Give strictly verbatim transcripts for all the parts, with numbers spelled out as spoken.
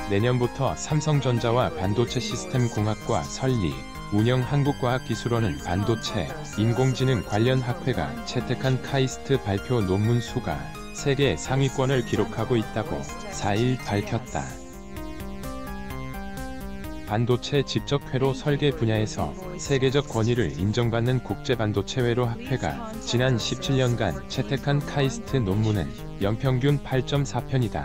내년부터 삼성전자와 반도체 시스템 공학과 설리, 운영 한국과학기술원은 반도체, 인공지능 관련 학회가 채택한 카이스트 발표 논문 수가 세계 상위권을 기록하고 있다고 사일 밝혔다. 반도체 집적회로 설계 분야에서 세계적 권위를 인정받는 국제반도체회로 학회가 지난 십칠 년간 채택한 카이스트 논문은 연평균 팔 점 사 편이다.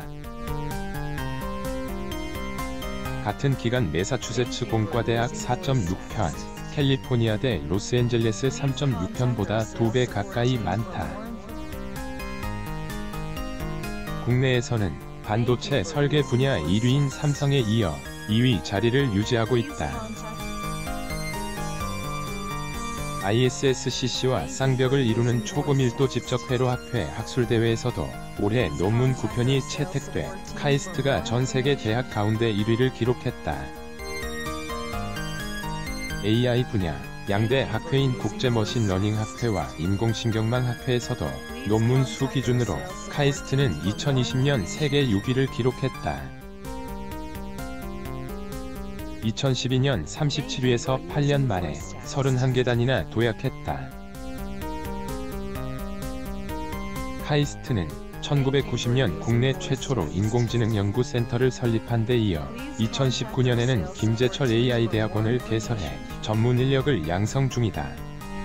같은 기간 매사추세츠 공과대학 사 점 육 편, 캘리포니아대 로스앤젤레스 삼 점 육 편보다 두 배 가까이 많다. 국내에서는 반도체 설계 분야 일 위인 삼성에 이어 이 위 자리를 유지하고 있다. 아이에스에스씨씨와 쌍벽을 이루는 초고밀도 집적회로 학회 학술대회에서도 올해 논문 구 편이 채택돼 카이스트가 전세계 대학 가운데 일 위를 기록했다. 에이아이 분야 양대 학회인 국제머신러닝 학회와 인공신경망 학회에서도 논문 수 기준으로 카이스트는 이천이십 년 세계 육 위를 기록했다. 이천십이 년 삼십칠 위에서 팔 년 만에 삼십일 계단이나 도약했다. 카이스트는 천구백구십 년 국내 최초로 인공지능 연구센터를 설립한 데 이어 이천십구 년에는 김제철 에이아이 대학원을 개설해 전문 인력을 양성 중이다.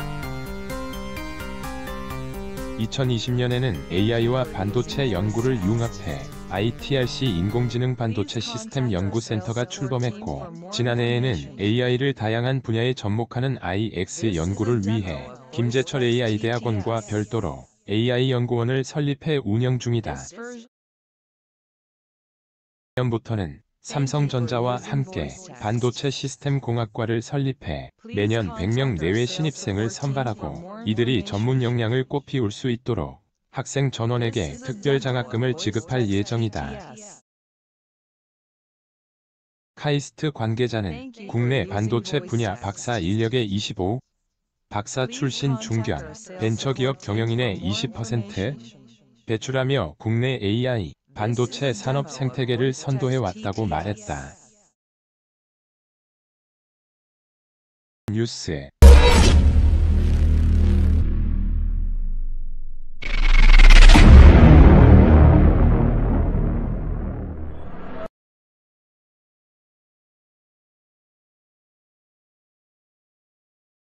이천이십 년에는 에이아이와 반도체 연구를 융합해 아이티알씨 인공지능 반도체 시스템 연구센터가 출범했고, 지난해에는 에이아이를 다양한 분야에 접목하는 아이엑스 연구를 위해 김제철 에이아이 대학원과 별도로 에이아이 연구원을 설립해 운영 중이다. 내년부터는 삼성전자와 함께 반도체 시스템 공학과를 설립해 매년 백 명 내외 신입생을 선발하고 이들이 전문 역량을 꼭 피울 수 있도록 학생 전원에게 특별 장학금을 지급할 예정이다. 카이스트 관계자는 국내 반도체 분야 박사 인력의 이십오 퍼센트, 박사 출신 중견, 벤처기업 경영인의 이십 퍼센트 배출하며 국내 에이아이, 반도체 산업 생태계를 선도해왔다고 말했다. 뉴스